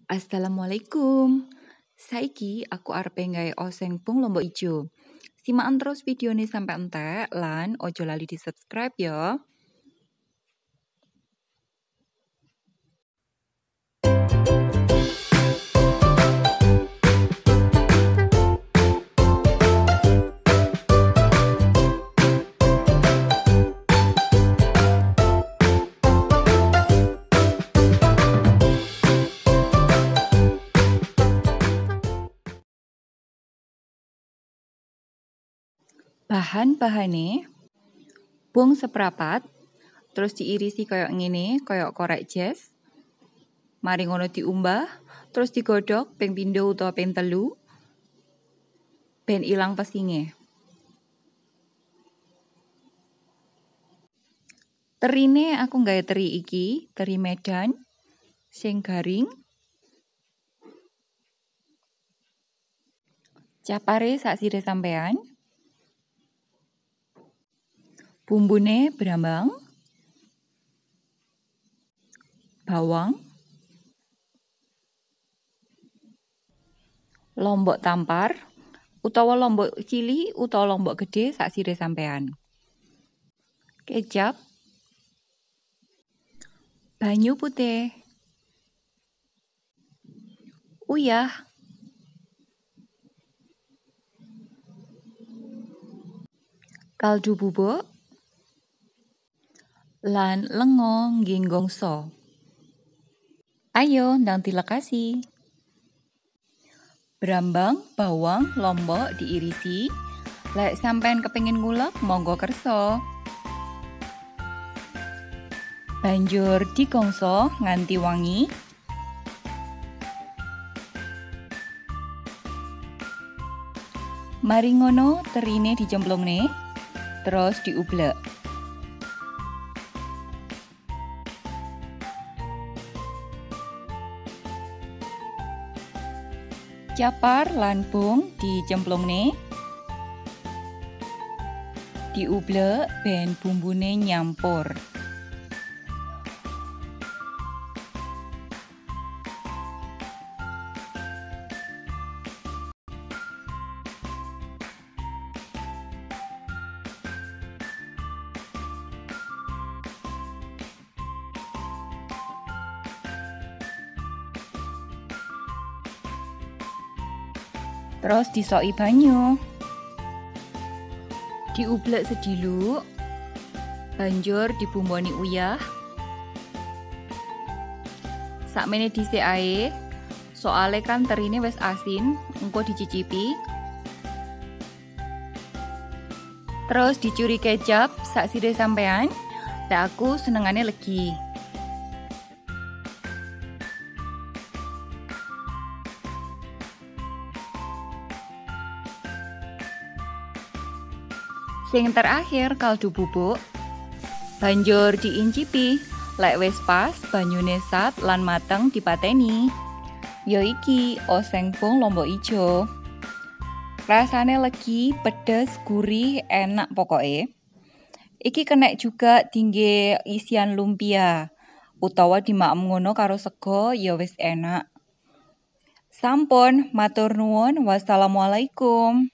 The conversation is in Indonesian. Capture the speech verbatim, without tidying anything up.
Assalamualaikum. Saiki aku arep nggawe oseng pung lombok ijo. Simakan terus videone sampai entek lan ojo lali di subscribe ya. Bahan-bahane bung seprapat, terus diirisi koyok ngene, koyok korek jas. Mari ngono diumbah, terus digodhog ping pindho utawa ping telu ben ilang pesinge. Terine aku nggawe teri iki, teri Medan sing garing. Capare sak sire sampean. Bumbune brambang, bawang, lombok tampar, utawa lombok cili utawa lombok gede sak sire sampean. Kecap, banyu putih, uyah, kaldu bubuk, lan lenga nggih nggongso. Ayo ndang dilekasi. Brambang, bawang, lombok diirisi. Lek sampean kepengin ngulek, monggo kersa. Banjur digongso nganti wangi. Mari ngono terine dicemplungne, terus diublek. Capar lan bung dicemplungne. Diublek ben bumbune nyampur. Terus disoki banyu. Diublek sediluk. Banjur dibumboni uyah. Sakmene dhisik ae. Soale kan terine wis asin, engko dicicipi. Terus dicuri kecap sak sire sampean. Lek aku senengane legi. Sing terakhir kaldu bubuk. Banjur diincipi. Lek wis pas banyune sat lan mateng dipateni. Ya iki oseng pung lombok ijo. Rasane legi, pedes, gurih, enak pokoke. Iki kenek juga tingge isian lumpia utawa dimaem ngono karo sego ya wis enak. Sampun, matur nuwun. Wassalamualaikum.